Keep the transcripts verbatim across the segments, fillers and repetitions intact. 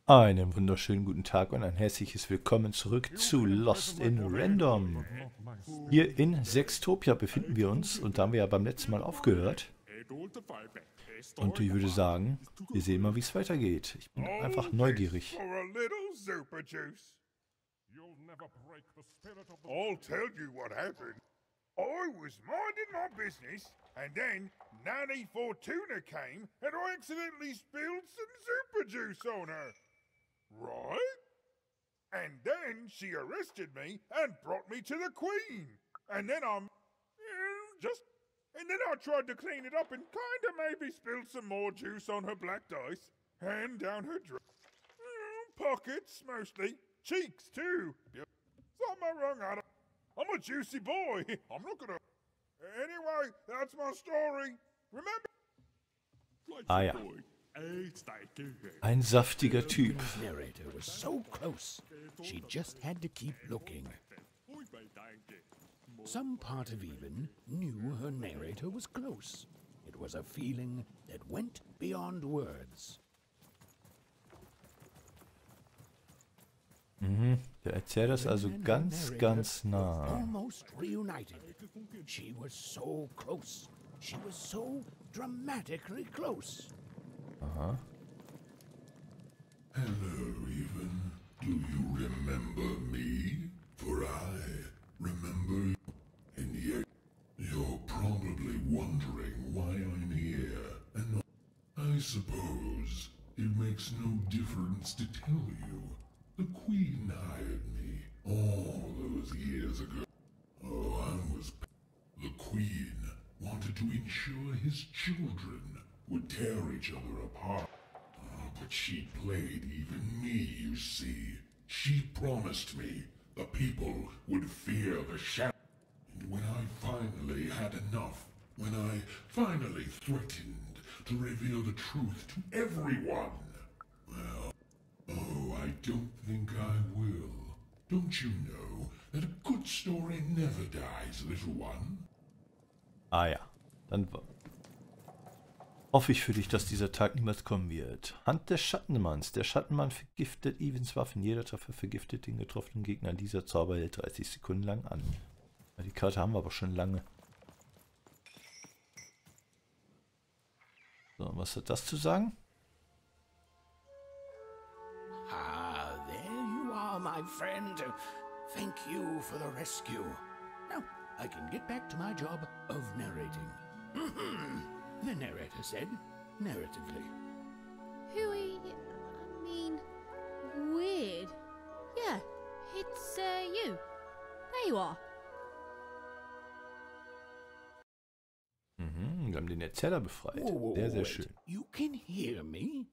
Einen wunderschönen guten Tag und ein herzliches Willkommen zurück zu Lost in Random. Hier in Sextopia befinden wir uns und da haben wir ja beim letzten Mal aufgehört. Und ich würde sagen, wir sehen mal, wie es weitergeht. Ich bin einfach neugierig. I'll tell you what happened. I was minding my business, and then Nanny Fortuna came, and I accidentally spilled some super juice on her. Right? And then she arrested me and brought me to the Queen. And then I'm eh, just... And then I tried to clean it up and kinda maybe spilled some more juice on her black dice. And down her dress. Pockets, mostly. Cheeks, too. Yep. Something wrong, Adam. I'm a juicy boy. I'm not gonna... Anyway, that's my story. Remember? Ah ja. Ein saftiger Typ. Narrator was so close, she just had to keep looking. Some part of Even knew her narrator was close. It was a feeling that went beyond words. Mhm. Der Erzähler ist also ganz, ganz nah. Almost reunited. She was so close. She was so dramatically close. Aha. Hello, Even. Do you remember me? For I remember you. And yet, you're probably wondering why I'm here. And I suppose it makes no difference to tell you. The Queen hired me all those years ago. Oh, I was... The Queen wanted to ensure his children would tear each other apart. Oh, but she played even me, you see. She promised me the people would fear the shadow. And when I finally had enough, when I finally threatened to reveal the truth to everyone, well, oh, I don't think I will. Don't you know that a good story never dies, little one? Ah ja. Dann hoffe ich für dich, dass dieser Tag niemals kommen wird. Hand des Schattenmanns. Der Schattenmann vergiftet Evens Waffen. Jeder Treffer vergiftet den getroffenen Gegner. Dieser Zauber hält dreißig Sekunden lang an. Ja, die Karte haben wir aber schon lange. So, was hat das zu sagen? Ah, there you are, my friend. Thank you for the rescue. Now, I can get back to my job of narrating. The narrator said, narratively. Hooey, I mean, weird. Yeah, it's uh, you. There you are. Mhm, wir haben den Erzähler befreit. Whoa, whoa, Sehr, sehr wait. schön. You can hear me?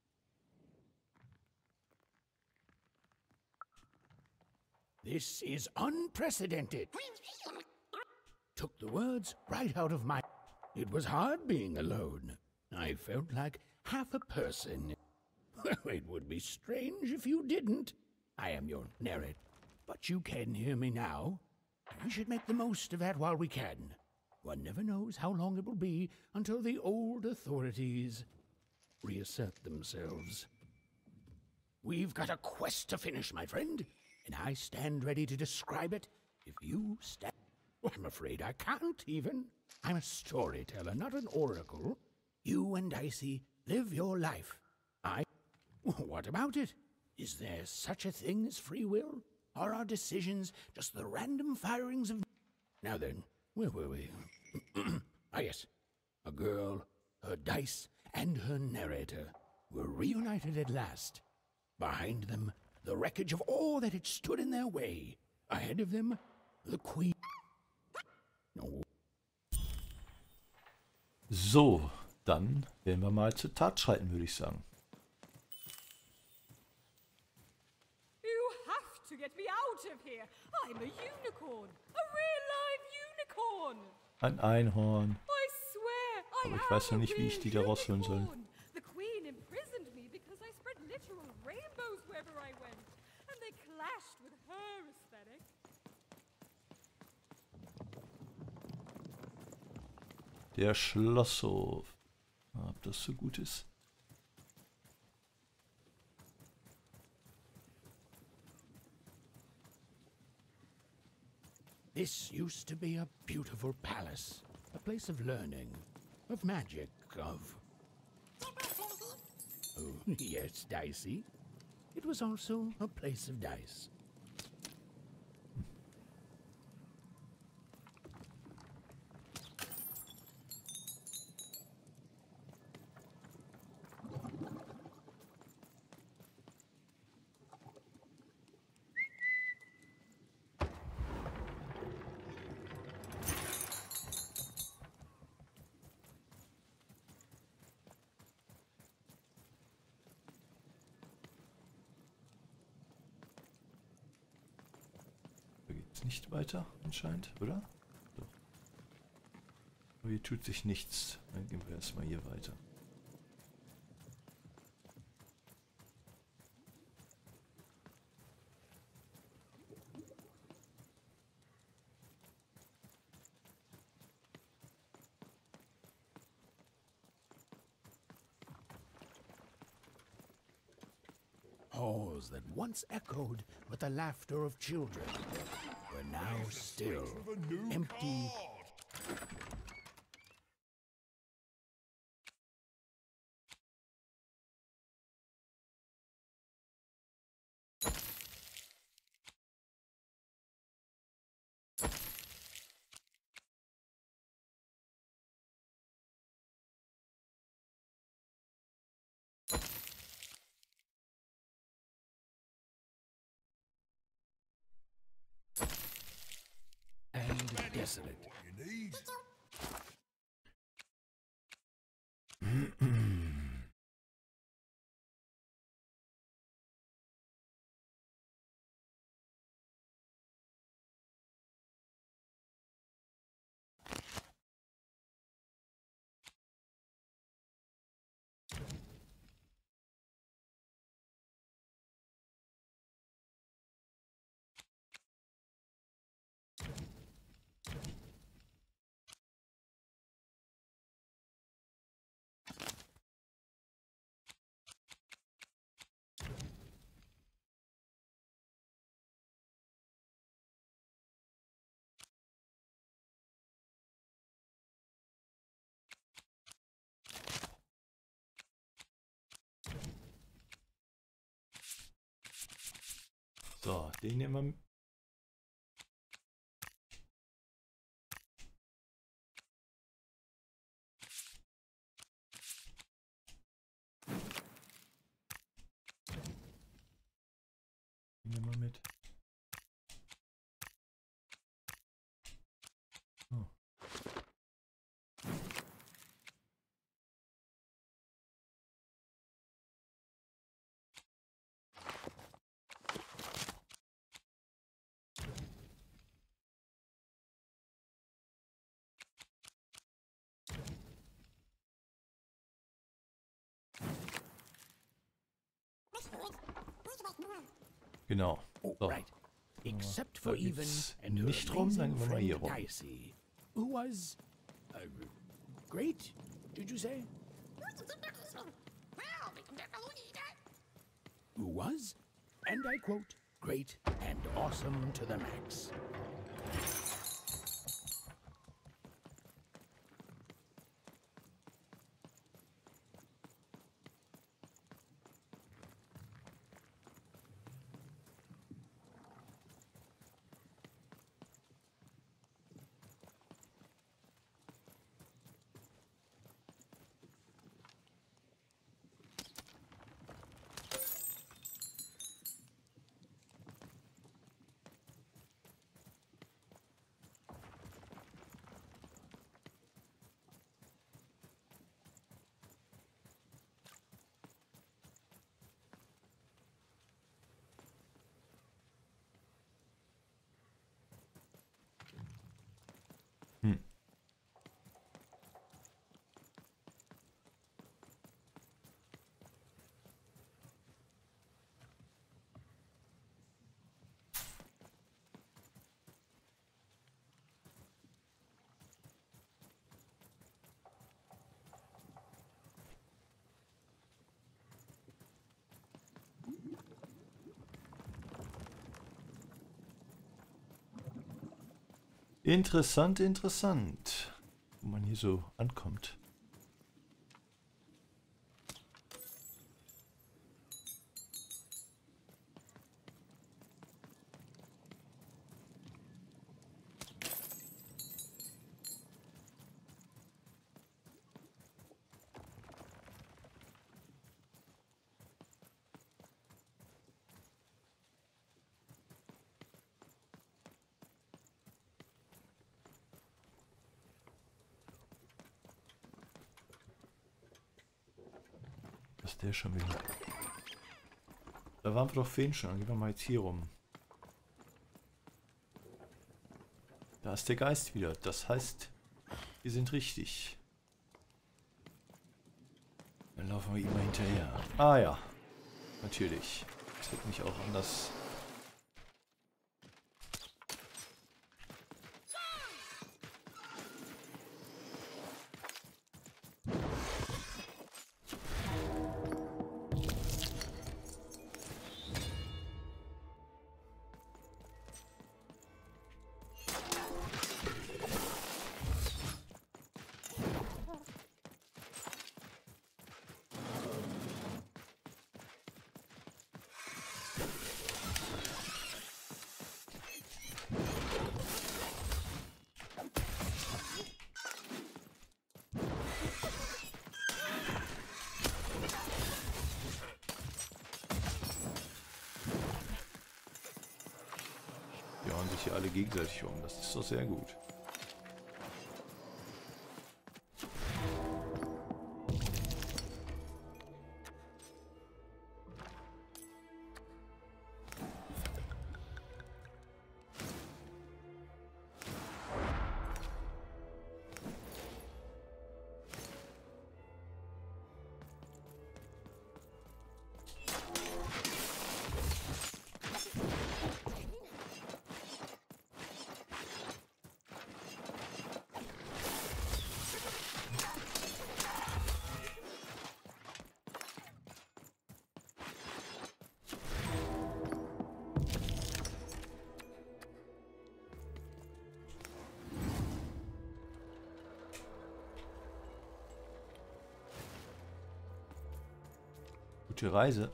This is unprecedented. Took the words right out of my... It was hard being alone. I felt like half a person. Well, it would be strange if you didn't. I am your narrator. But you can hear me now. We should make the most of that while we can. One never knows how long it will be until the old authorities reassert themselves. We've got a quest to finish, my friend, and I stand ready to describe it if you stand... Well, I'm afraid I can't even. I'm a storyteller, not an oracle. You and Dicey live your life. I... What about it? Is there such a thing as free will? Are our decisions just the random firings of... Now then, where were we? Ah, yes. A girl, her dice, and her narrator were reunited at last. Behind them, the wreckage of all that had stood in their way. Ahead of them, the Queen... No. So, dann werden wir mal zur Tat schreiten, würde ich sagen. You have to get me out of here. I'm a unicorn. A real live unicorn. Ein Einhorn. I swear, I Aber ich am weiß noch a nicht, wie ich real die da rausholen soll. unicorn. The queen imprisoned me because I spread literal rainbows wherever I went. And they clashed with her aesthetic. Der Schlosshof. Ob das so gut ist. This used to be a beautiful palace, a place of learning, of magic, of... Oh, yes, Dicey. It was also a place of dice. Da geht's nicht weiter, anscheinend, oder? Doch. Aber hier tut sich nichts. Dann gehen wir erstmal hier weiter. Halls that once echoed with the laughter of children were now still empty. And desolate. You need. So, den nehmen wir. Den nehmen wir mit. Oh. Genau. So. Right. Except for Da even geht's and her nicht rum, dann amazing gehen wir mal hier friend rum. Dicey, who was uh, great, did you say? Who was, and I quote, great and awesome to the max. Interessant, interessant. Wo man hier so ankommt. Was ist der schon wieder? Da waren wir doch vorhin schon. Dann gehen wir mal jetzt hier rum. Da ist der Geist wieder. Das heißt, wir sind richtig. Dann laufen wir ihm mal hinterher. Ah ja. Natürlich. Das hätte mich auch anders... Die hauen sich hier alle gegenseitig um. Das ist doch sehr gut. Gute Reise.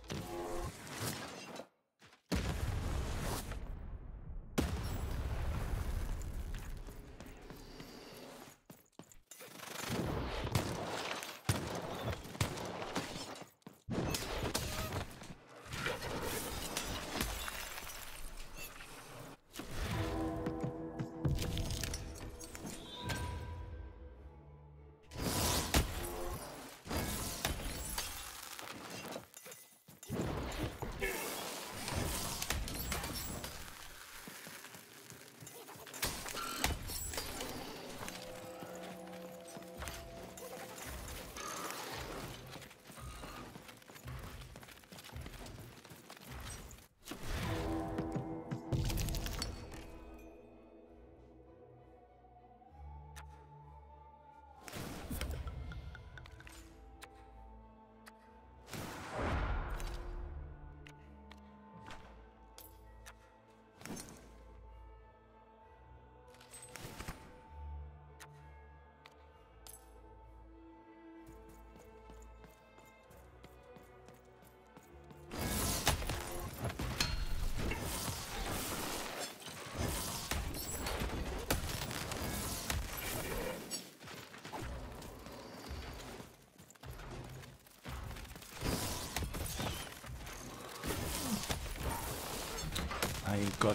Mein Gott.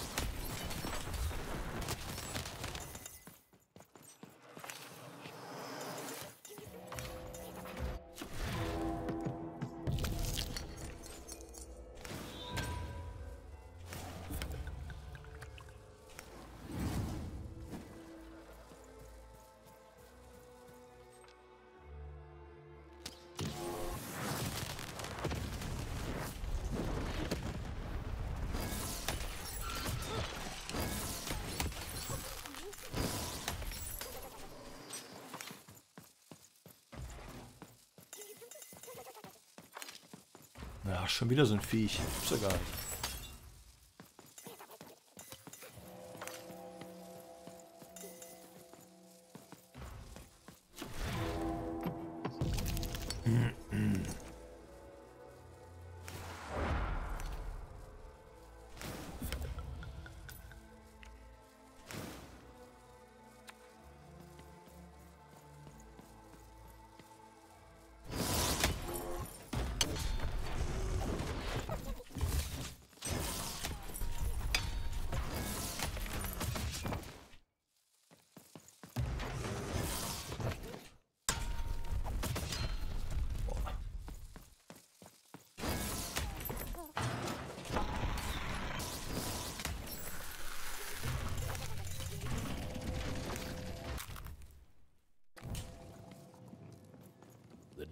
Ja, schon wieder so ein Viech. Ist ja gar nicht.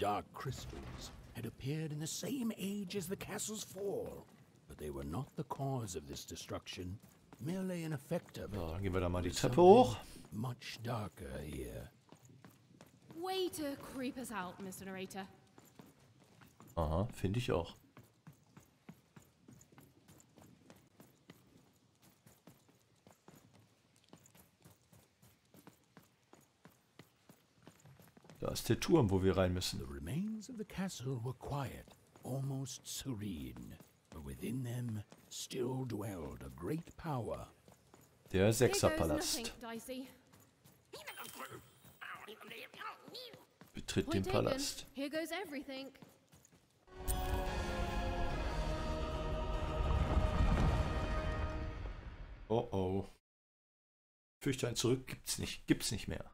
dark crystals had appeared in the same age as the castle's fall, but they were not the cause of this destruction, merely an effect of it. So, dann gehen wir da mal die Treppe hoch. Much darker here. Way to creep us out, Mister Narrator. Aha, finde ich auch. Da ist der Turm, wo wir rein müssen. The remains of the castle were quiet, almost serene, but within them still dwelled a great power. Der Here goes Sechserpalast. nothing, Dicey. Betritt Point den taken. Palast. Here goes everything. Oh oh. Fürchte ein Zurück gibt's nicht. Gibt's nicht mehr.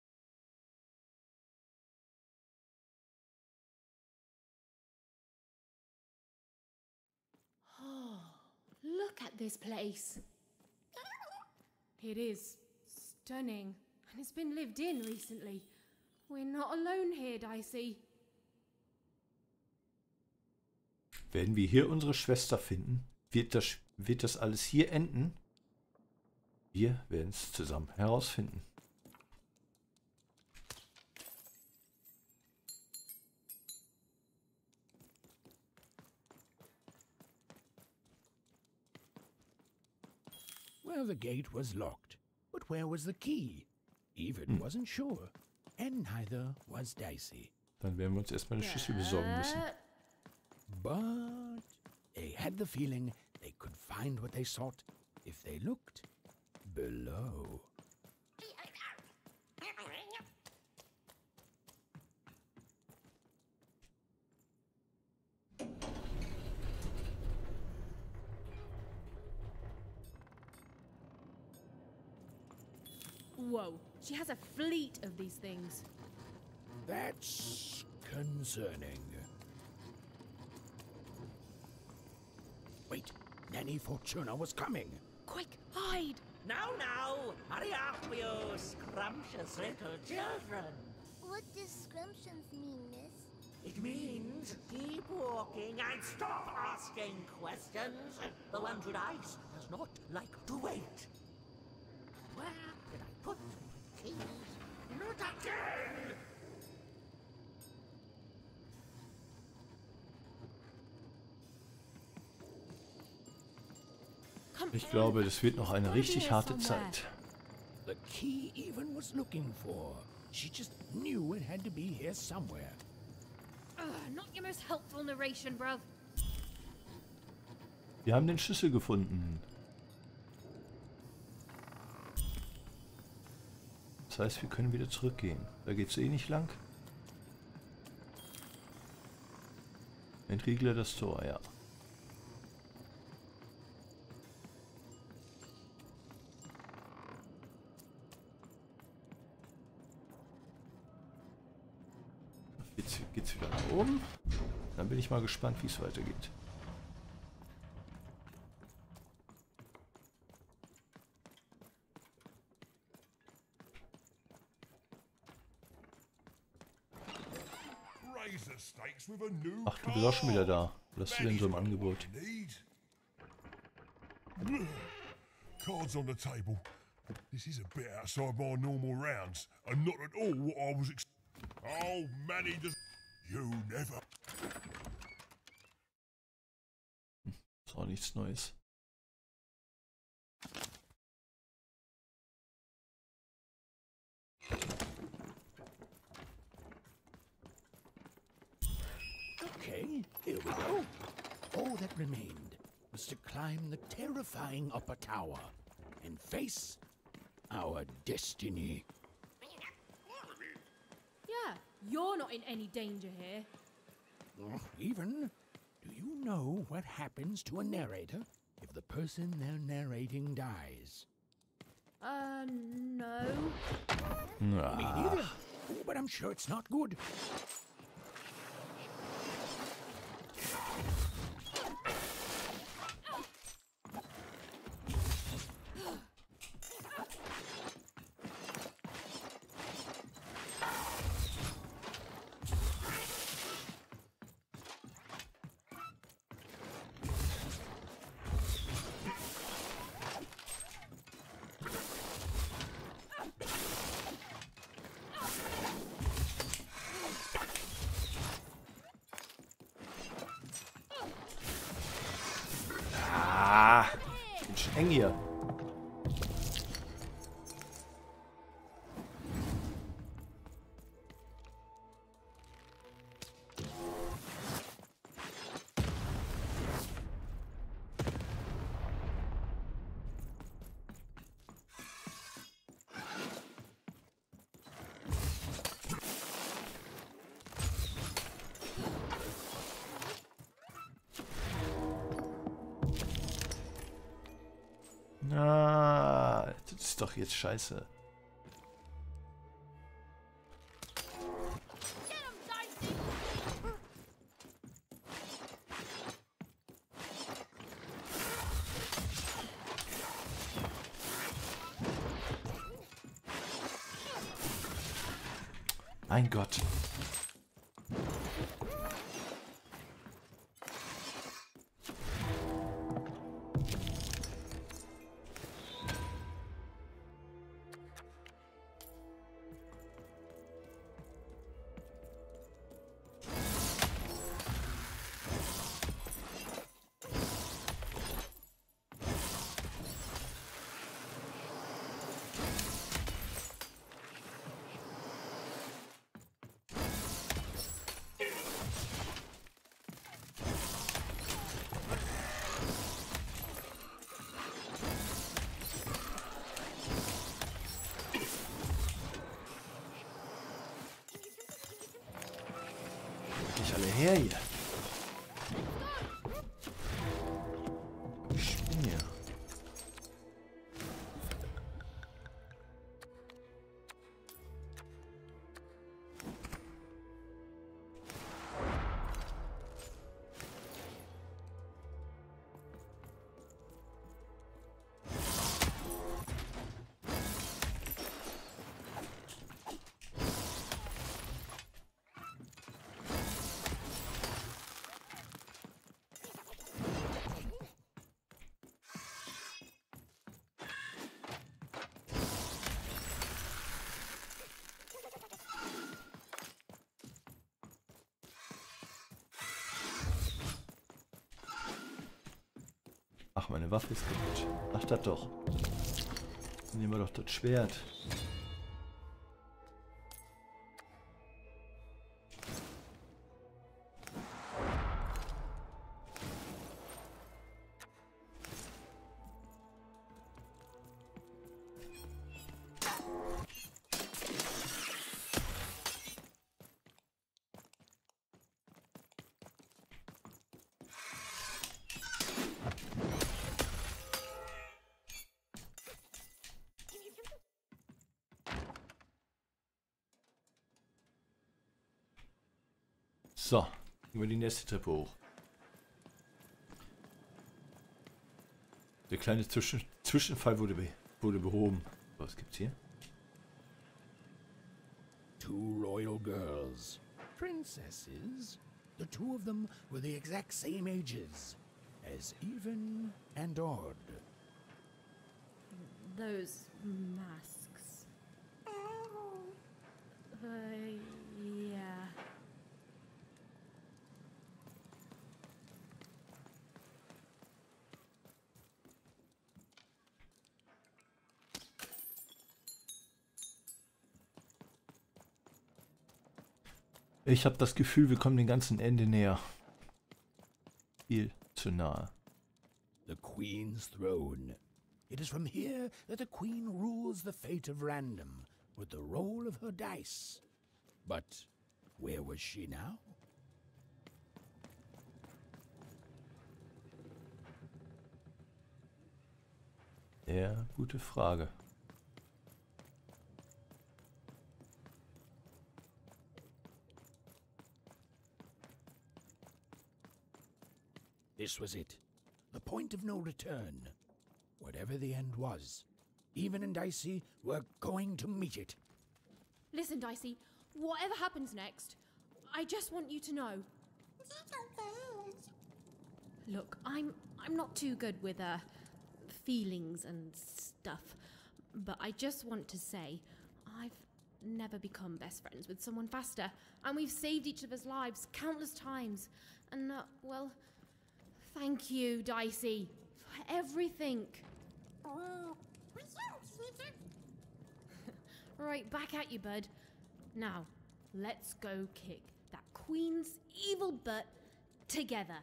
Oh, look at this place. It is stunning, and it's been lived in recently. We're not alone here, Dicey. Werden wir hier unsere Schwester finden? Wird das, wird das alles hier enden? Wir werden es zusammen herausfinden. Well, the gate was locked, but where was the key? Even wasn't sure, and neither was Dicey. Dann werden wir uns erstmal eine Schlüssel besorgen müssen. But they had the feeling they could find what they sought if they looked below. Whoa, she has a fleet of these things. That's concerning. Wait, Nanny Fortuna was coming. Quick, hide! Now, now, hurry up, you scrumptious little children. What does scrumptions mean, miss? It means keep walking and stop asking questions. The one with ice does not like to wait. Where did I put my keys? Not again! Come Ich on. glaube, das wird noch eine Gotta be richtig here harte somewhere. Zeit. The key even was looking for. She just knew it had to be here somewhere. Ugh, not your most helpful narration, bruv. Wir haben den Schlüssel gefunden. Das heißt, wir können wieder zurückgehen. Da geht es eh nicht lang. Entriegle das Tor, ja. Jetzt geht's wieder nach oben. Dann bin ich mal gespannt, wie es weitergeht. Razor steaks with a new Ach, du bist auch schon wieder da. Was hast du denn so im Angebot? Need. Cards on the table. This is a bit outside my normal rounds, and not at all what I was ex- Oh, Manny does. You never. Ist auch nichts Neues. Okay, here we go. All that remained was to climb the terrifying upper tower and face our destiny. Yeah, you're not in any danger here. Oh, even, do you know what happens to a narrator if the person they're narrating dies? Uh, no. Me Ah, neither. Oh, but I'm sure it's not good. eng hier. Na, das ist doch jetzt scheiße. Mein Gott. Alle her hier. Ich bin hier. Ach, meine Waffe ist kaputt. Ach, das doch. Dann nehmen wir doch das Schwert. So, über die nächste Treppe hoch. Der kleine Zwischen Zwischenfall wurde, be wurde behoben. Was gibt's hier? Two royal girls. Princesses. The two of them were the exact same ages. As even and odd. Those masks. Uh, yeah. Ich habe das Gefühl, wir kommen dem ganzen Ende näher. Viel zu nahe. The Queen's Throne. It is from here that the Queen rules the fate of Random with the roll of her dice. But where was she now? Ja, gute Frage. This was it. The point of no return. Whatever the end was, Even and Dicey were going to meet it. Listen, Dicey, whatever happens next, I just want you to know. Look, I'm I'm not too good with uh feelings and stuff, but I just want to say I've never become best friends with someone faster, and we've saved each other's lives countless times. And uh, well, thank you, Dicey, for everything. Right, back at you, bud. Now, let's go kick that queen's evil butt together.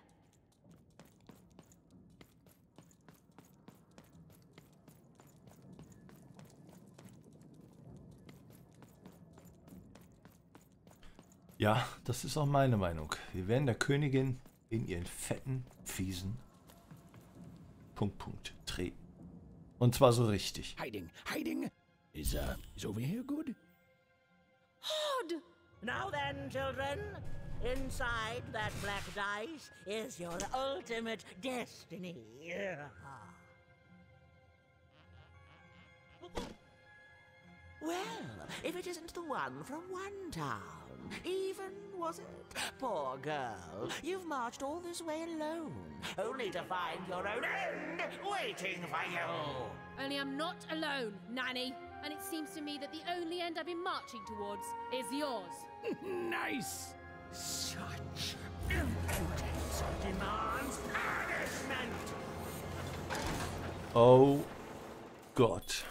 Ja, das ist auch meine Meinung. Wir werden der Königin in ihren fetten, fiesen Punkt, Punkt treten. Und zwar so richtig. Hiding, hiding. Is, uh, is over here good? Hod! Now then, children, inside that black dice is your ultimate destiny. Well, if it isn't the one from one town, even, was it? Poor girl, you've marched all this way alone, only to find your own end waiting for you. Only I'm not alone, Nanny. And it seems to me that the only end I've been marching towards is yours. Nice. Such impudence demands punishment. Oh Gott.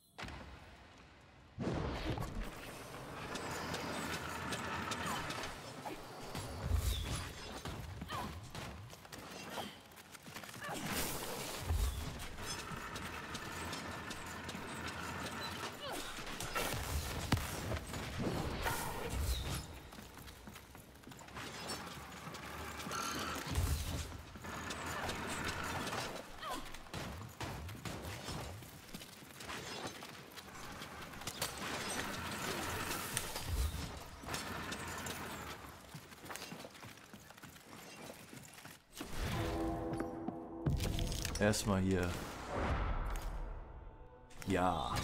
Erstmal hier. Ja.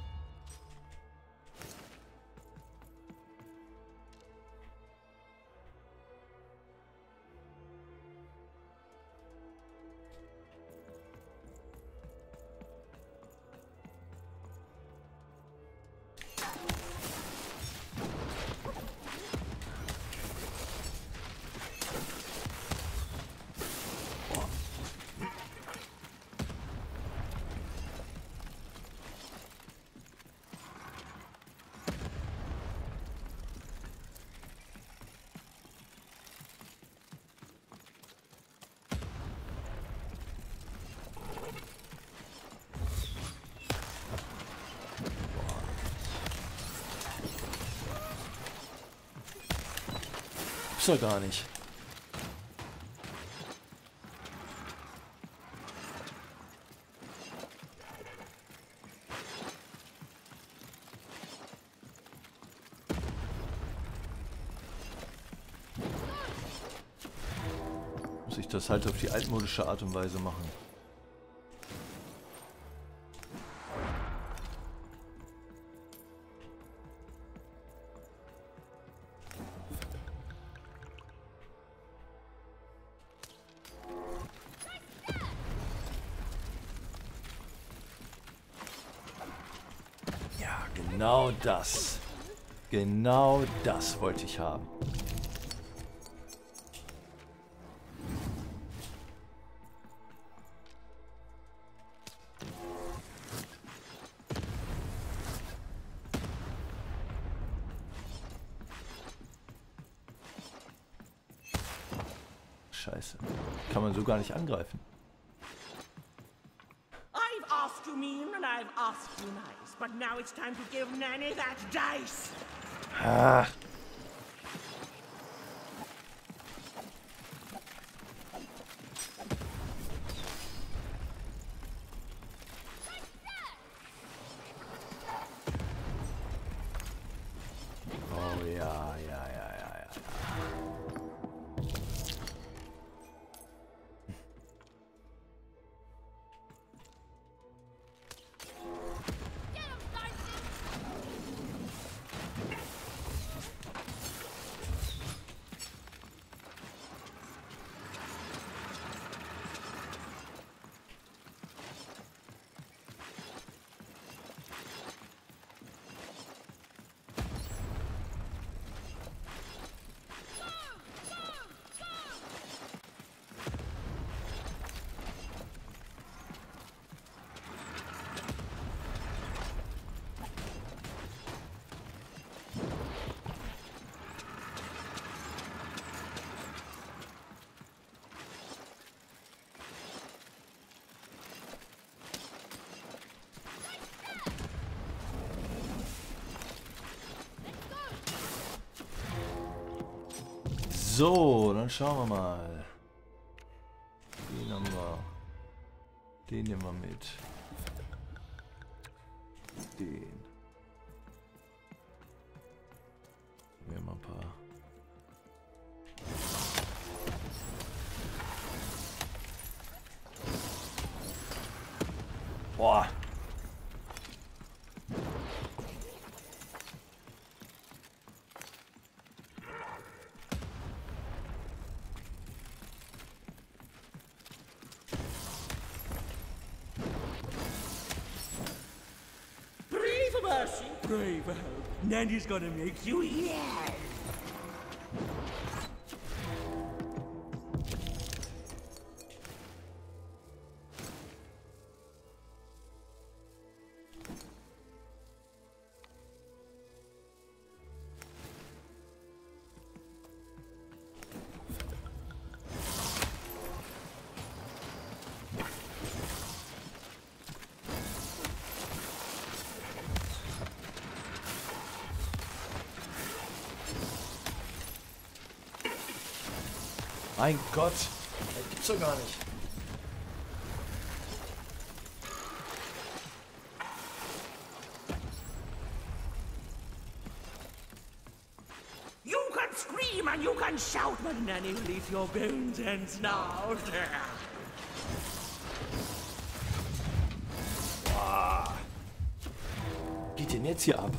Gibt's doch gar nicht. Muss ich das halt auf die altmodische Art und Weise machen. Genau das. Genau das wollte ich haben. Scheiße. Kann man so gar nicht angreifen. I've asked you mean and I've asked you nice, but now it's time to give Nanny that dice. Ah. Oh ja, ja, ja, ja, ja. So, dann schauen wir mal. Den haben wir. Den nehmen wir mit. Den. Wir haben ein paar. Boah. Pray for mercy, pray for help. Nanny's gonna make you yell. Mein Gott, das gibt's doch gar nicht. You can scream and you can shout, but Nanny will eat your bones and snout. Boah. Geht denn jetzt hier ab?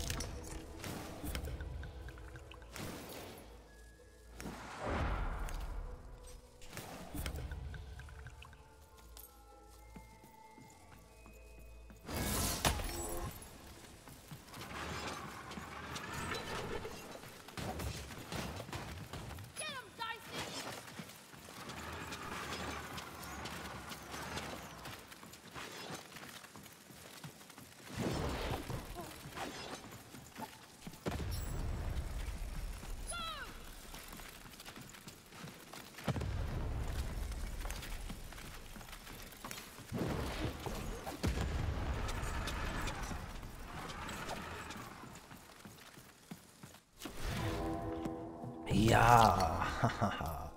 Ja, hahaha.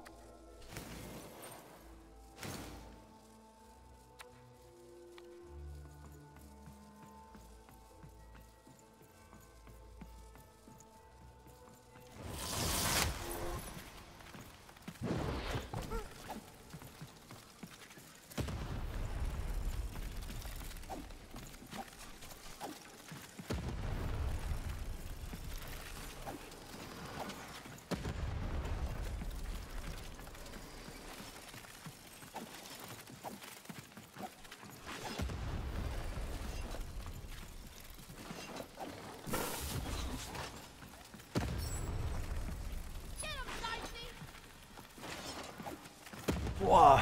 Boah.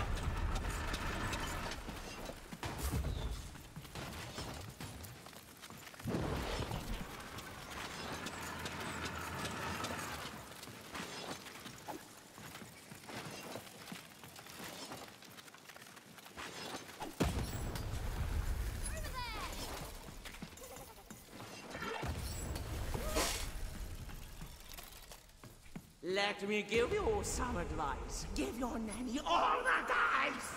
Let me give you some advice. Give your nanny all the dice!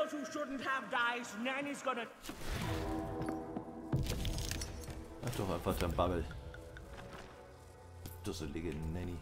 those who shouldn't have dice, Nanny's gonna... Mach doch einfach dein Babbel. Dusselige Nanny.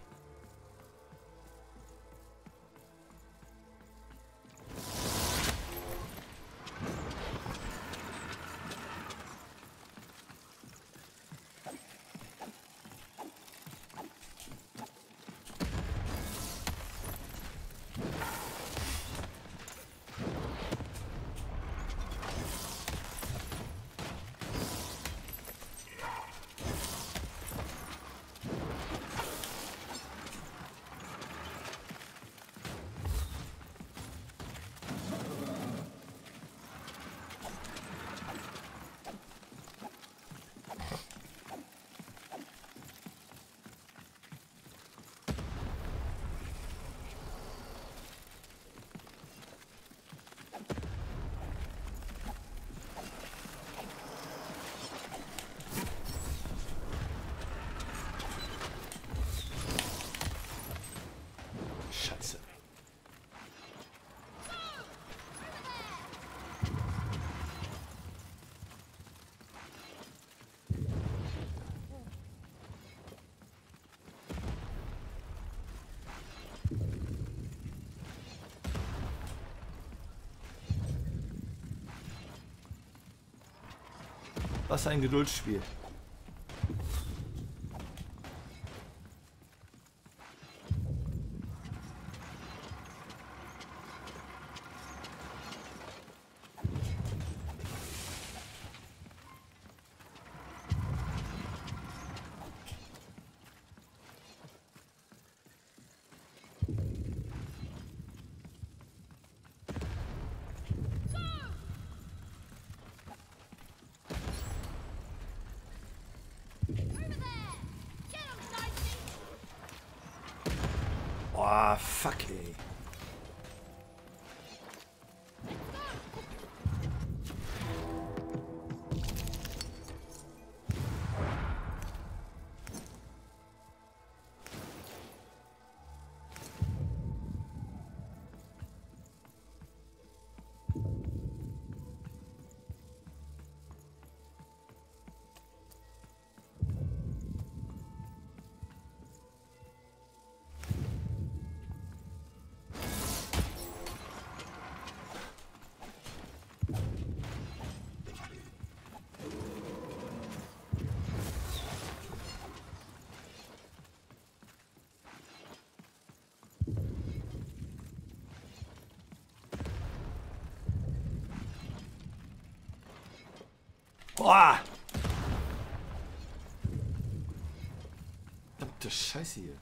Scheiße. Was ein Geduldsspiel. Oh, fuck, ey. Boah! Verdammte Scheiße hier.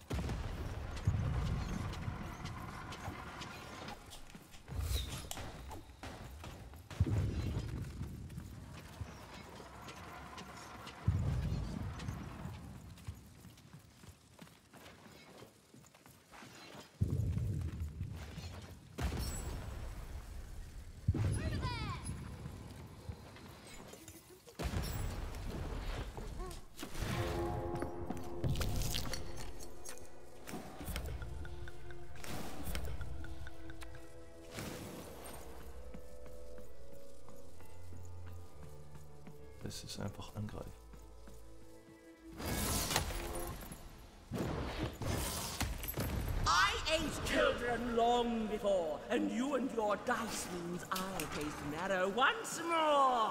Es ist einfach angreifen. I ate children long before, and you and your dice means I'll taste marrow once more.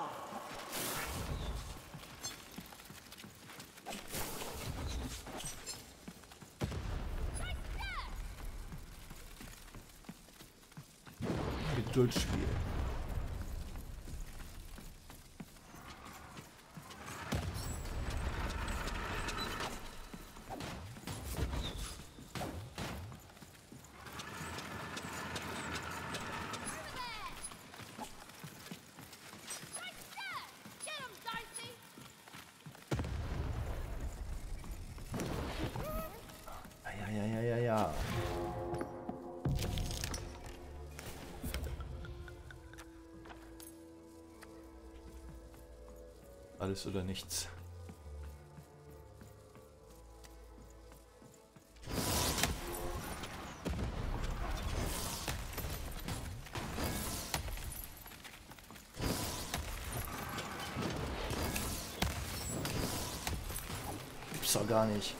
Geduldsspiel. Ja, ja, ja, ja. Alles oder nichts. doch gar nicht.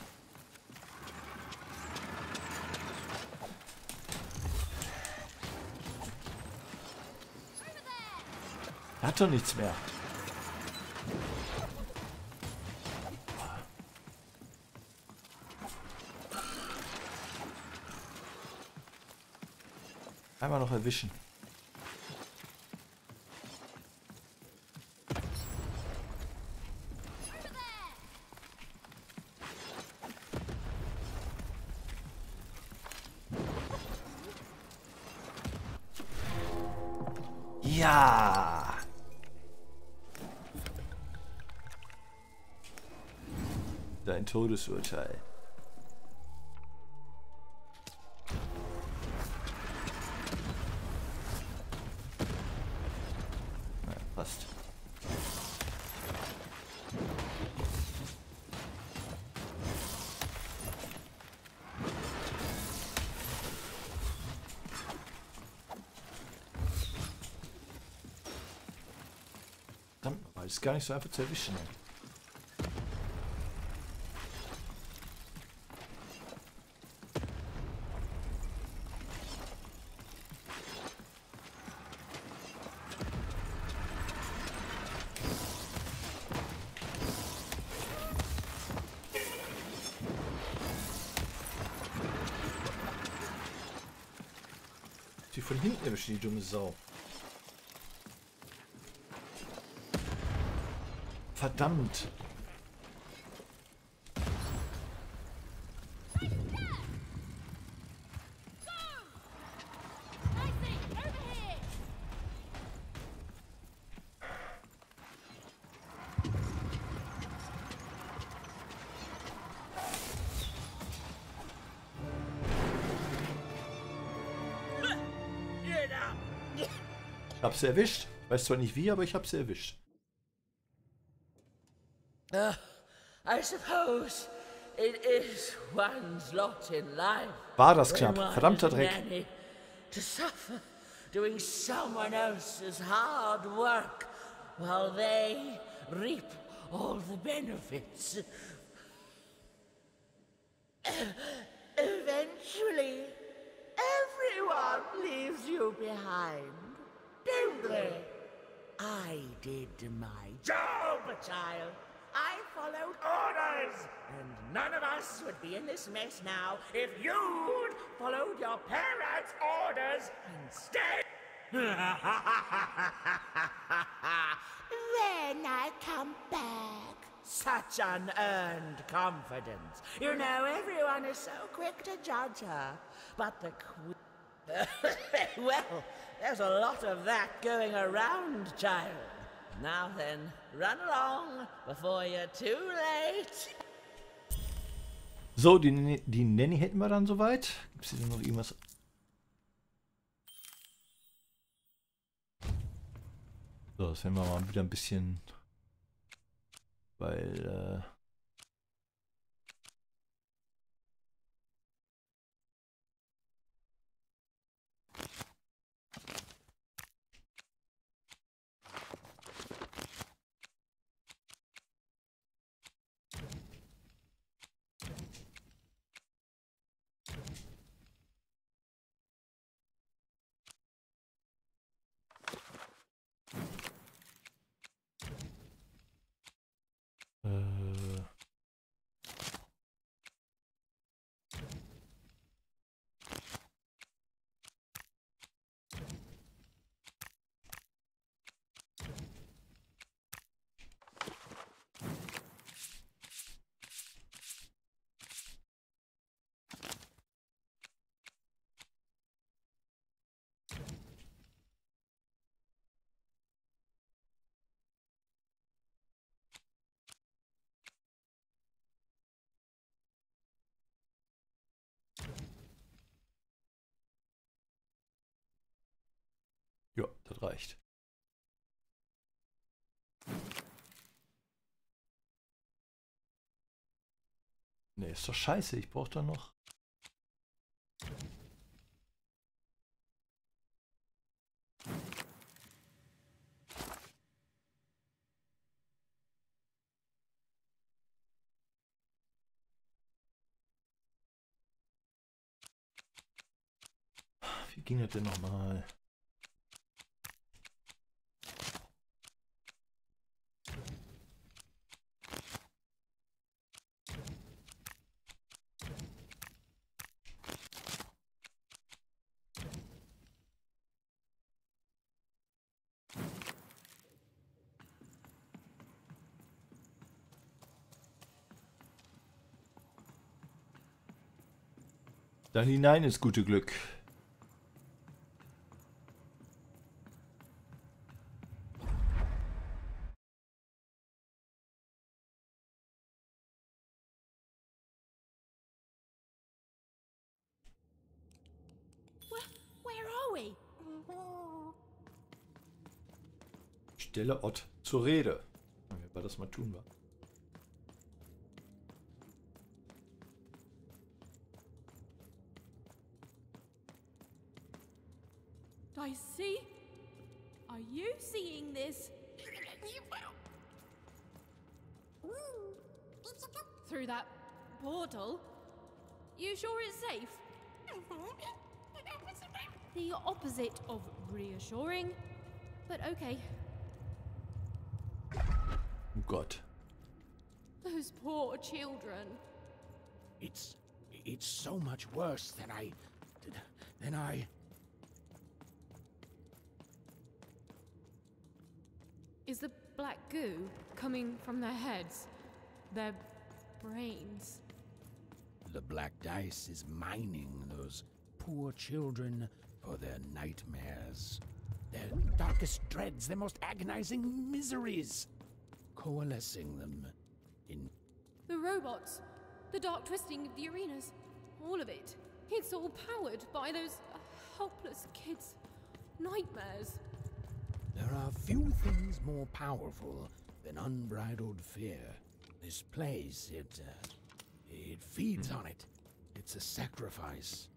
Er hat doch nichts mehr. Einmal noch erwischen. Ja. Dein Todesurteil. Na, passt. Verdammt nochmal, das ist gar nicht so einfach zu erwischen. Die von hinten erwischen, die dumme Sau. Verdammt. Ich hab's erwischt. Weiß zwar nicht wie, aber ich hab's erwischt. Uh, I suppose it is one's lot in life. War das when knapp. one Verdammter is Dreck. many to suffer doing someone else's hard work while they reap all the benefits. Eventually, everyone leaves you behind, don't they? I did my job, child. I followed orders, and none of us would be in this mess now if you'd followed your parents' orders instead. Then I come back. Such unearned confidence. You know, everyone is so quick to judge her. But the queen... Well, there's a lot of that going around, child. Now then, run along before you're too late. So, die, die Nanny hätten wir dann soweit. Gibt es hier noch irgendwas? So, das werden wir mal wieder ein bisschen... Weil... Äh Ja, das reicht. Ne, ist doch scheiße. Ich brauche da noch... Wie ging das denn nochmal? Dann hinein ins gute Glück. Where, where are we? Stelle Ott zur Rede. Wenn wir das mal tun, war. I see. Are you seeing this? Through that portal? You sure it's safe? The opposite of reassuring, but okay. Oh Gott. Those poor children. It's... it's so much worse than I... than I... Is the black goo coming from their heads? Their brains? The black dice is mining those poor children for their nightmares. Their darkest dreads, their most agonizing miseries. Coalescing them in... The robots, the dark twisting of the arenas, all of it. It's all powered by those uh, helpless kids' nightmares. There are few things more powerful than unbridled fear. This place, it, uh, it feeds on it. It's a sacrifice.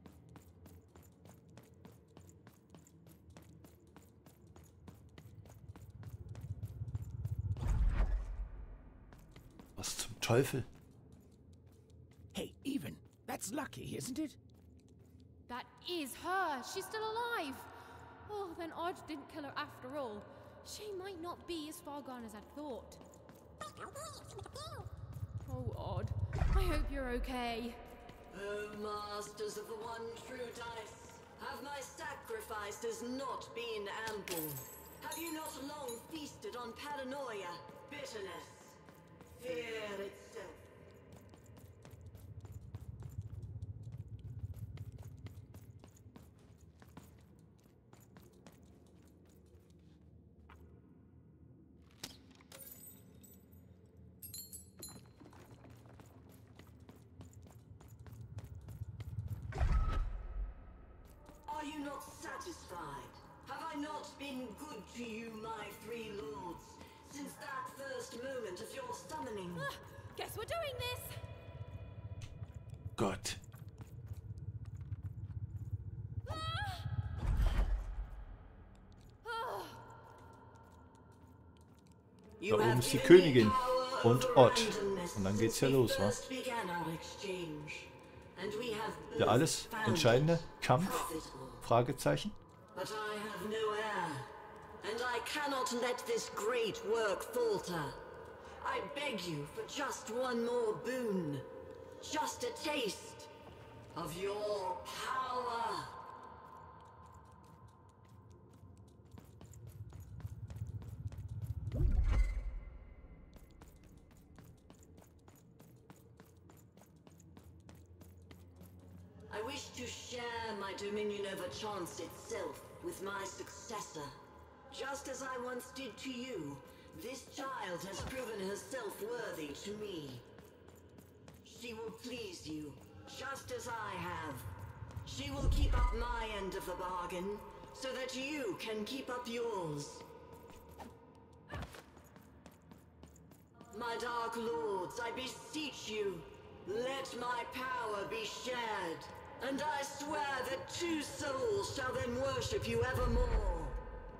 Was zum Teufel? Hey, Even, that's lucky, isn't it? That is her. She's still alive. Oh, then Odd didn't kill her after all. She might not be as far gone as I'd thought. Oh, Odd. I hope you're okay. Oh, masters of the one true dice, have my sacrifices not been ample? Have you not long feasted on paranoia, bitterness, fear itself? Are you not satisfied? Have I not been good to you, my three lords, since that first moment of your summoning? Ah, guess we're doing this. Gott. Ah! Ah! Da oben ist die Königin und Ott. Und dann geht's ja los, wa? Der alles entscheidende Kampf? Fragezeichen. But I have no heir, and I cannot let this great work falter. I beg you for just one more boon, just a taste of your power. I wish to share my dominion over chance itself with my successor. Just as I once did to you, this child has proven herself worthy to me. She will please you, just as I have. She will keep up my end of the bargain, so that you can keep up yours. My dark lords, I beseech you, let my power be shared. And I swear that two souls shall then worship you evermore.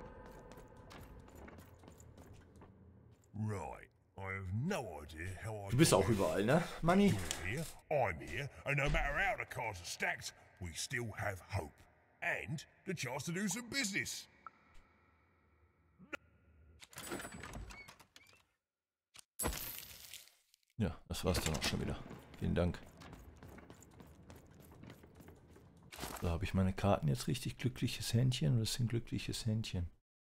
Right. I have no idea how I... Du bist auch überall, ne, Manni? You're here, I'm here, and no matter how the cards are stacked, we still have hope. and the chance to do some business. Ja, das war's dann auch schon wieder. Vielen Dank. So, habe ich meine Karten jetzt richtig? Glückliches Händchen? Oder ist ein glückliches Händchen?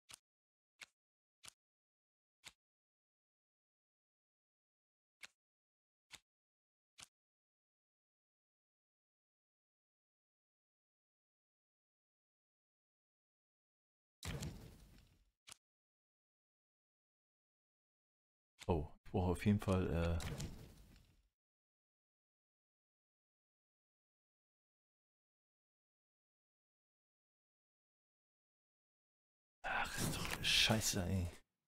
Oh, ich brauche auf jeden Fall äh ach, ist doch Scheiße, ey.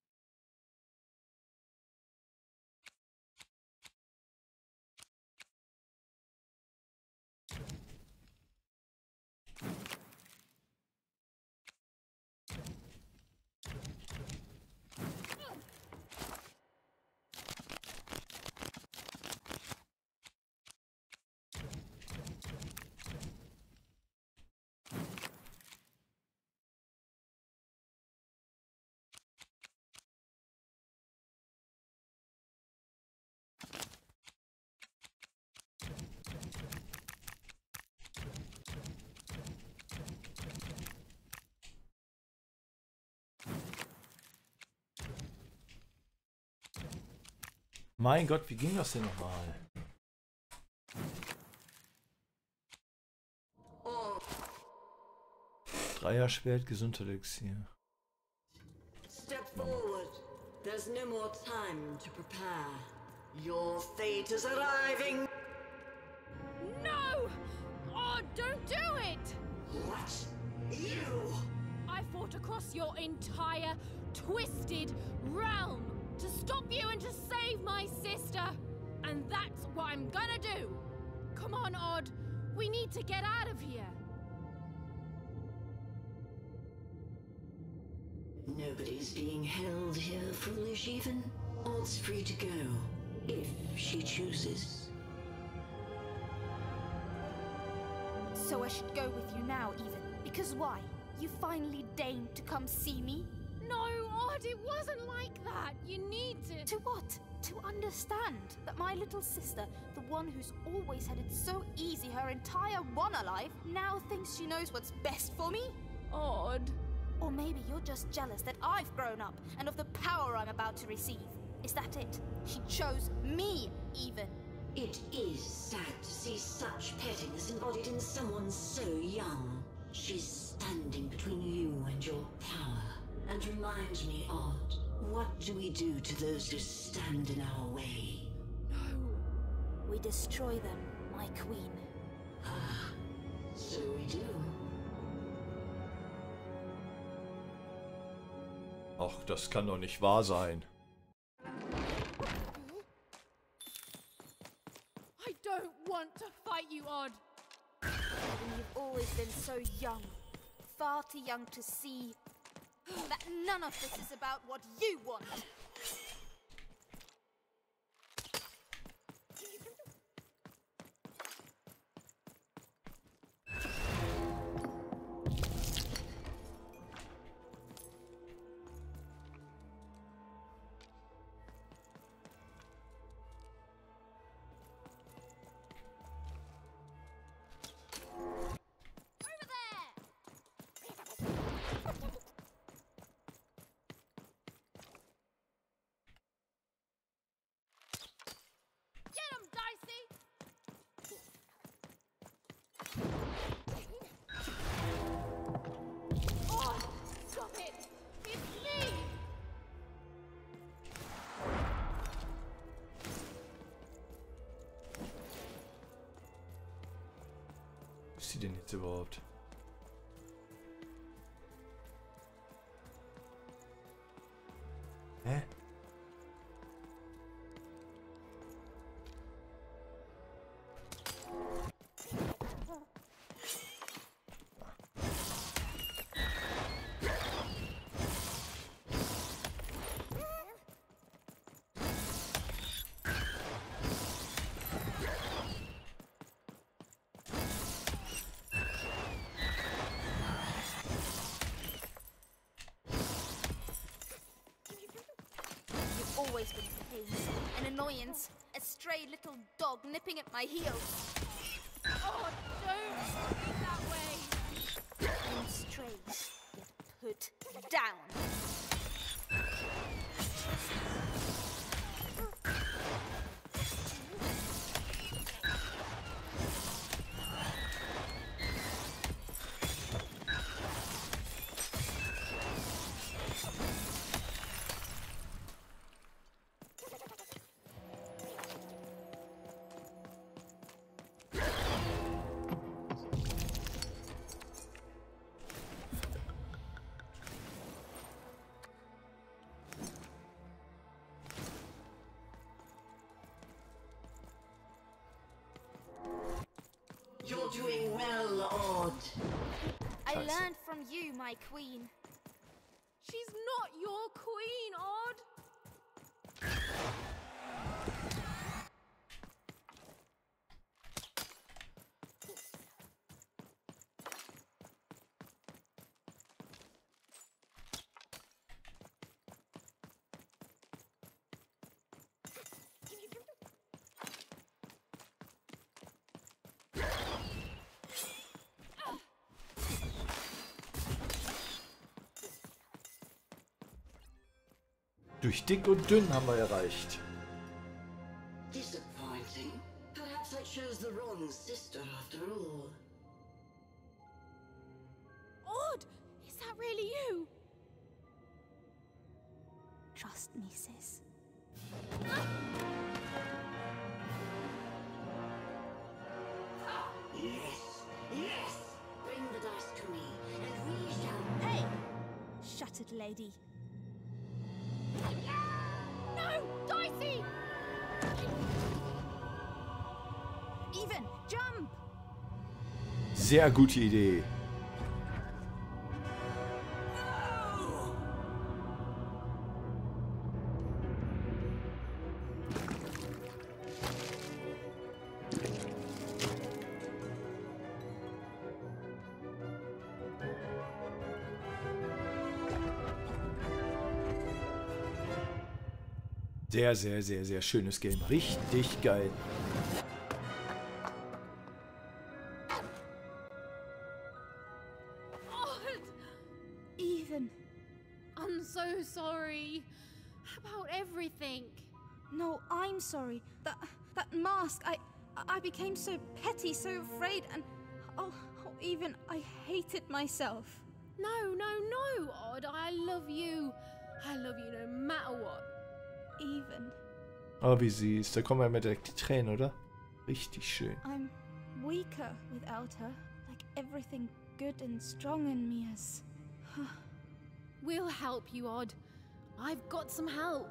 Mein Gott, wie ging das denn nochmal? Dreierschwert, Gesundheitselixier. Step forward. There's no more time to prepare. Your fate is arriving. No! Oh, don't do it! What? You? I fought across your entire twisted realm to stop you and to save my sister. And that's what I'm gonna do. Come on, Odd. We need to get out of here. Nobody's being held here, foolish even. Odd's free to go, if she chooses. So I should go with you now, even. Because why? You finally deigned to come see me? No, Odd, it wasn't like that. You need to... To what? To understand that my little sister, the one who's always had it so easy her entire one life, now thinks she knows what's best for me? Odd. Or maybe you're just jealous that I've grown up and of the power I'm about to receive. Is that it? She chose me, even. It is sad to see such pettiness embodied in someone so young. She's standing between you and your power. And reminds me, Odd, what do we do to those who stand in our way? No. We destroy them, my queen. Ah, so we do. Ach, das kann doch nicht wahr sein. I don't want to fight you, Odd. And you've always been so young. Far too young to see that none of this is about what you want. Was ist die denn jetzt überhaupt? Hä? always been a pain, an annoyance, a stray little dog nipping at my heels. Oh, don't speak that way. I'm strays get put down. You're doing well, Odd. I learned from you, my queen. She's not your queen, Odd. Durch dick und dünn haben wir erreicht. Disappointing. Perhaps I chose the wrong sister after all. Odd, is that really you? Trust me, sis. Yes, yes. Bring the dice to me, and we shall. Hey! Shuttered lady. No, Dicey! Even, jump! Sehr gute Idee. Sehr, sehr, sehr, sehr schönes Game. Richtig geil. Odd! Even. I'm so sorry. About everything. No, I'm sorry. That that mask, I I became so petty, so afraid, and oh, oh even I hated myself. No, no, no, Odd. I love you. I love you no matter what. Even. Oh, wie süß. Da kommen ja direkt die Tränen, oder? Richtig schön. I'm weaker without her. Like everything good and strong in me is. We'll help you, Odd. I've got some help.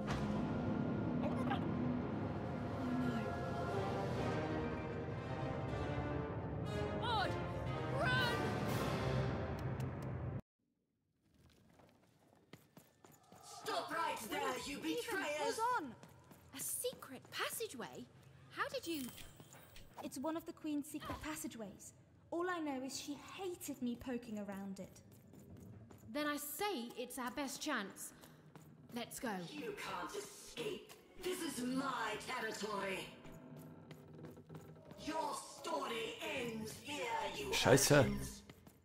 Odd, run! Stop right there, you betrayers! Hold on! A secret passageway? How did you... It's one of the Queen's secret passageways. All I know is she hated me poking around it. Then I say it's our best chance. Let's go. You can't escape. This is my territory. Your story ends here, you Scheiße. urchins.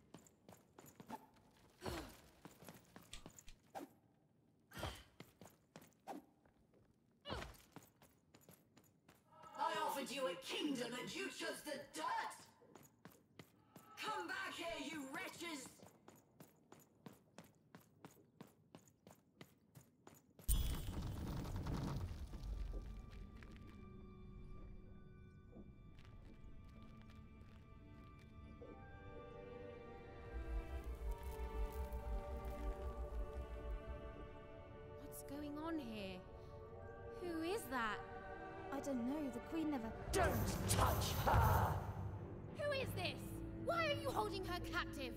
I offered you a kingdom and you chose the dirt. Come back here, you wretches. What's going on here? Who is that? I don't know, the Queen never... Don't touch her! Who is this? Why are you holding her captive?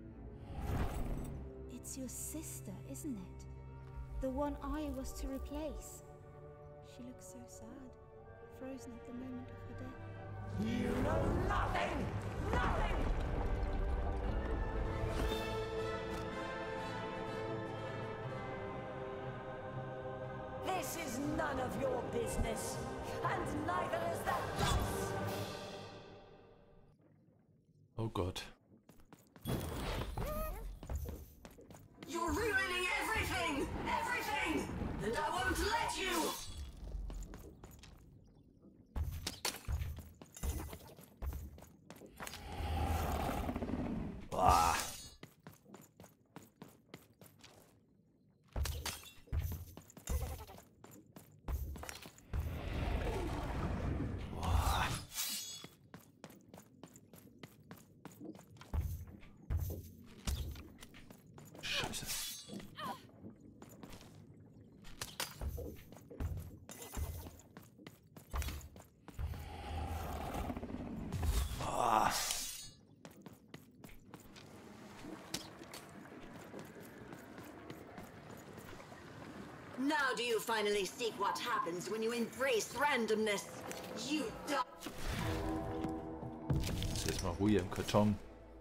It's your sister, isn't it? The one I was to replace. She looks so sad, frozen at the moment of her death. You know nothing! Nothing! This This is none of your business, and neither is that dice. Oh Gott. You're ruining everything! Everything! And I won't let you! Boah. Boah. Scheiße. Boah. Now do you finally see what happens when you embrace randomness? You die. Jetzt erstmal Ruhe im Karton.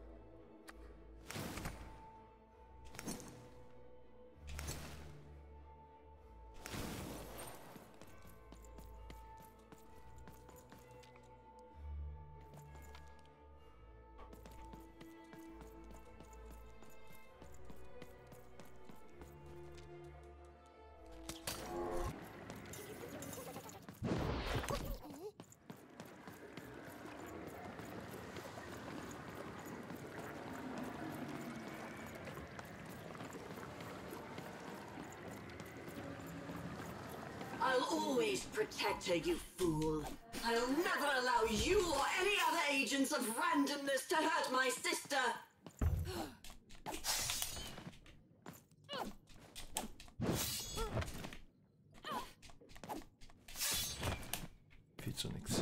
I'll always protect her, you fool. I'll never allow you or any other agents of randomness to hurt my sister. Viel zu nix.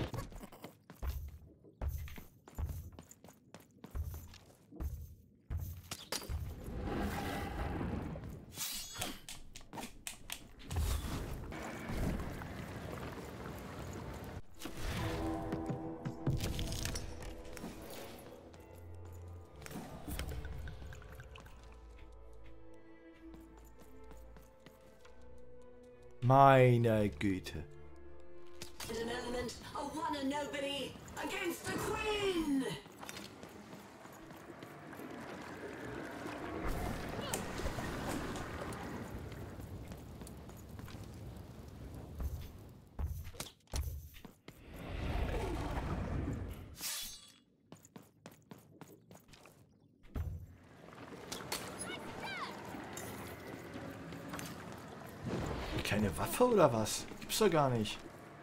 Meine Güte. An element, a one and nobody against the queen. Keine Waffe oder was? Gibt's doch gar nicht.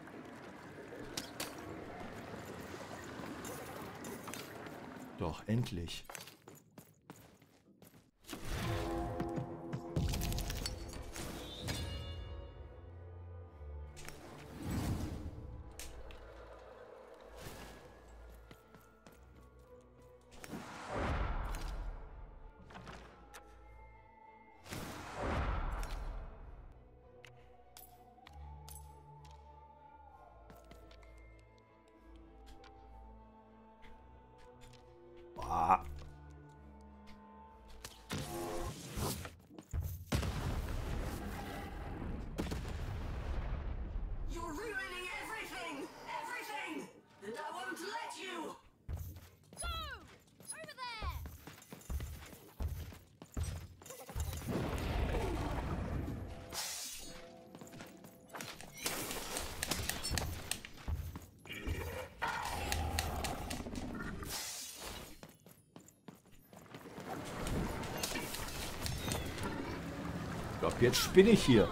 Doch, endlich. Ah. You're ruining everything! Everything! And I won't let you! Go! Over there! Ich glaube, jetzt spinne ich hier.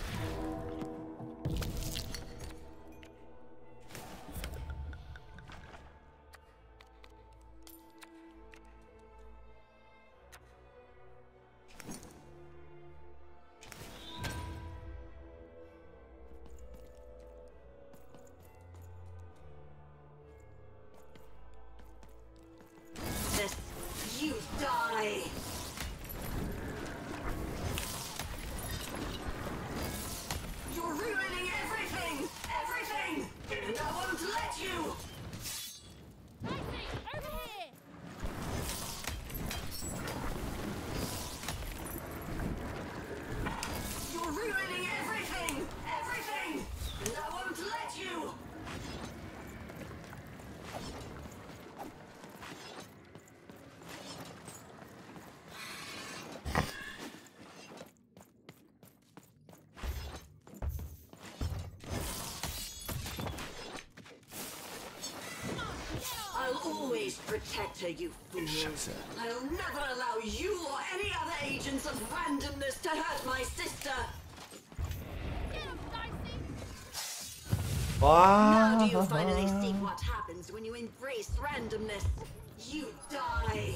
This, you die! You're ruining everything! Everything! And I won't let you! Lacey, over here! You're ruining everything! Protect her, you fools. Scheiße. I'll never allow you or any other agents of randomness to hurt my sister. Now do you finally see what happens when you embrace randomness? You die.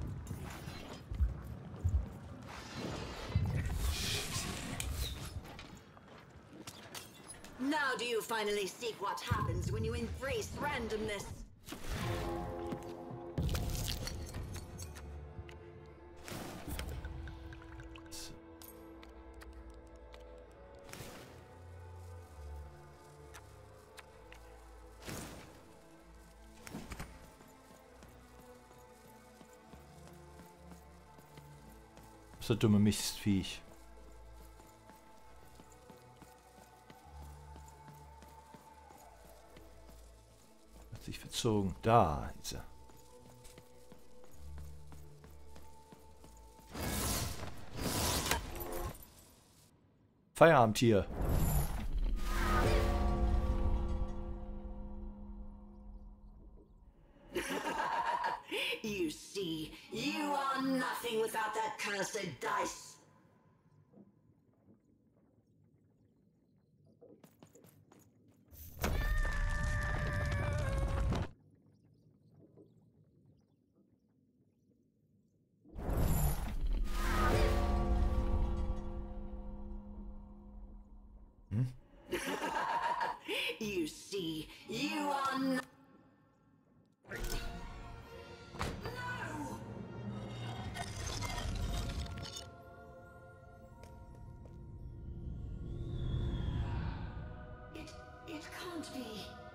Now do you finally see what happens when you embrace randomness? So dumme Mistviech. Hat sich verzogen. Da ist er. Feierabend hier. You see, you are nothing without that cursed dice. Hmm? You see, you are not. It can't be.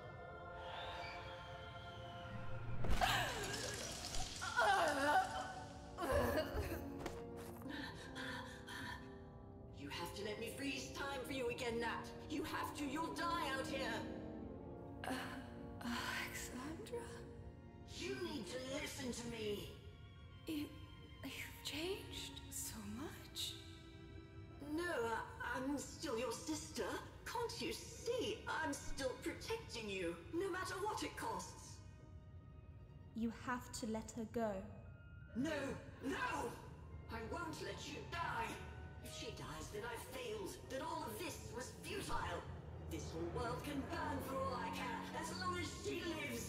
You have to let me freeze time for you again, Nat. You have to. You'll die out here. Uh, Alexandra? You need to listen to me. You... you've changed so much. No, I, I'm still your sister. Can't you see? I'm still protecting you, no matter what it costs. You have to let her go. No, no! I won't let you die. If she dies, then I failed. Then all of this was futile. This whole world can burn for all I care, as long as she lives.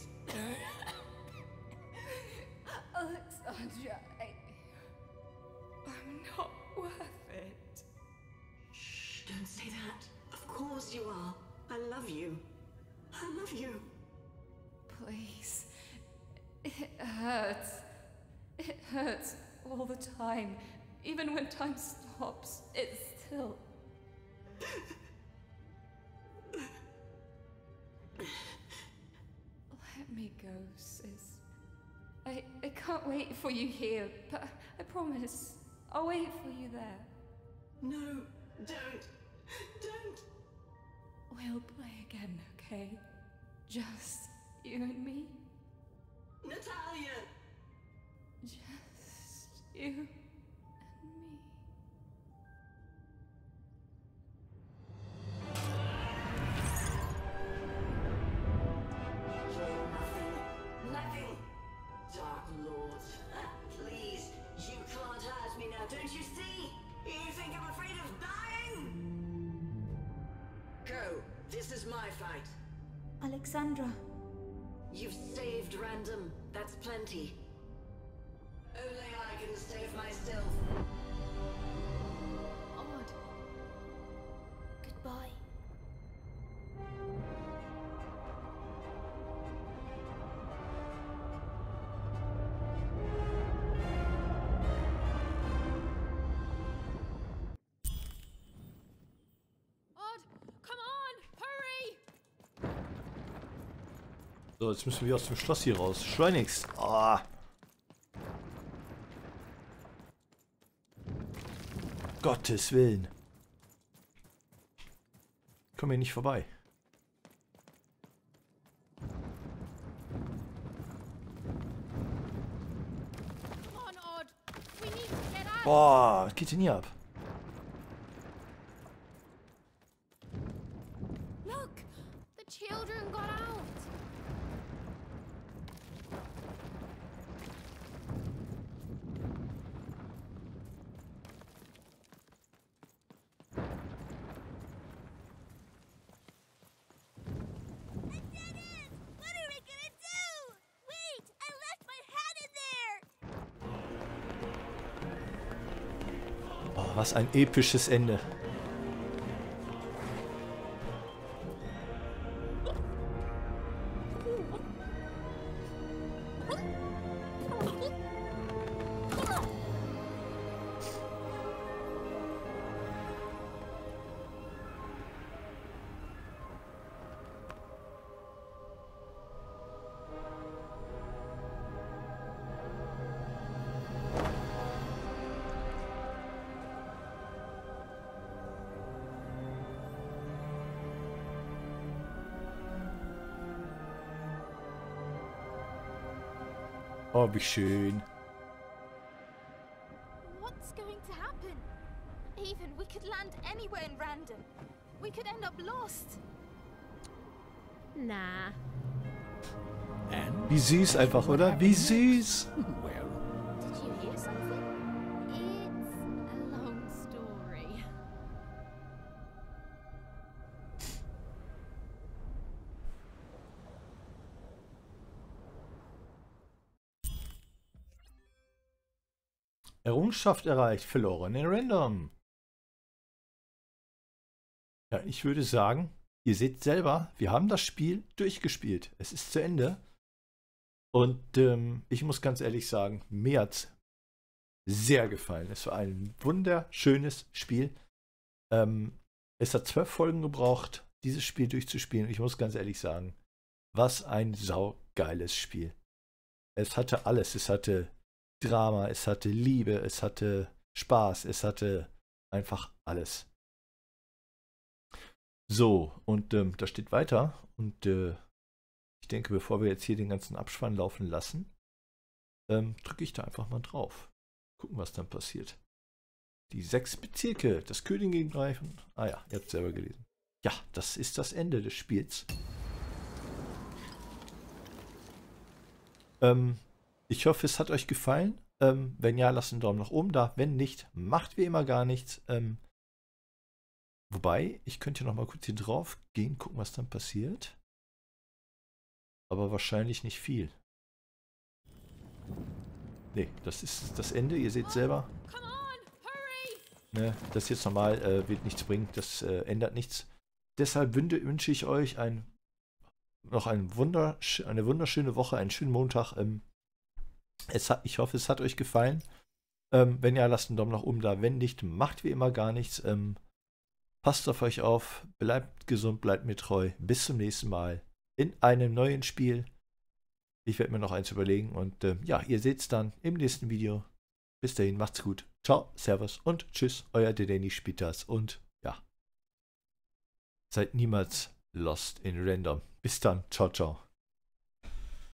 Alexandra, I... I'm not worth it. Shh, don't say that. Of course you are. I love you. I love you. Please. It hurts. It hurts all the time. Even when time stops, it still... Let me go, sis. I, I can't wait for you here, but I promise, I'll wait for you there. No, don't. Don't. We'll play again, okay? Just you and me. Natalia! Just you and me. Nothing. Dark Lord. Please, you can't hurt me now, don't you see? You think I'm afraid of dying? Go. This is my fight. Alexandra. You've saved Random. That's plenty. Only I can save myself. Odd. Goodbye. Odd, come on, hurry! So, jetzt müssen wir aus dem Schloss hier raus. Schleunigst. Ah. Gottes Willen. Kommen wir nicht vorbei. Come on, Odd. We need to get out. Boah, was geht denn hier ab? Look, the children got out. was ein episches Ende. Oh, wie schön. What's going to happen? Even we could land anywhere in Random. We could end up lost. Nah. And Wie süß einfach, oder? Wie süß. well, Did you hear something? It's a long story. Errungenschaft erreicht, verloren in Random. Ja, ich würde sagen, ihr seht selber, wir haben das Spiel durchgespielt. Es ist zu Ende. Und ähm, ich muss ganz ehrlich sagen, mir hat es sehr gefallen. Es war ein wunderschönes Spiel. Ähm, es hat zwölf Folgen gebraucht, dieses Spiel durchzuspielen. Ich muss ganz ehrlich sagen, was ein saugeiles Spiel. Es hatte alles. Es hatte Drama, es hatte Liebe, es hatte Spaß, es hatte einfach alles. So, und ähm, da steht weiter. Und äh, ich denke, bevor wir jetzt hier den ganzen Abspann laufen lassen, ähm, drücke ich da einfach mal drauf. Gucken, was dann passiert. Die sechs Bezirke, das Königin greifen. Ah ja, ihr habt es selber gelesen. Ja, das ist das Ende des Spiels. Ähm, ich hoffe, es hat euch gefallen. Ähm, wenn ja, lasst einen Daumen nach oben da. Wenn nicht, macht wie immer gar nichts. Ähm, wobei, ich könnte noch mal kurz hier drauf gehen, gucken, was dann passiert. Aber wahrscheinlich nicht viel. Ne, das ist das Ende. Ihr seht selber. Ne, das jetzt normal äh, wird nichts bringen. Das äh, ändert nichts. Deshalb wünsche, wünsche ich euch ein, noch ein wundersch eine wunderschöne Woche, einen schönen Montag. Ähm, es hat, ich hoffe, es hat euch gefallen. Ähm, wenn ja, lasst einen Daumen nach oben da. Wenn nicht, macht wie immer gar nichts. Ähm, passt auf euch auf. Bleibt gesund, bleibt mir treu. Bis zum nächsten Mal in einem neuen Spiel. Ich werde mir noch eins überlegen. Und ähm, ja, ihr seht es dann im nächsten Video. Bis dahin, macht's gut. Ciao, Servus und Tschüss. Euer Dedeni spielt das. Und ja, seid niemals lost in Random. Bis dann. Ciao, ciao.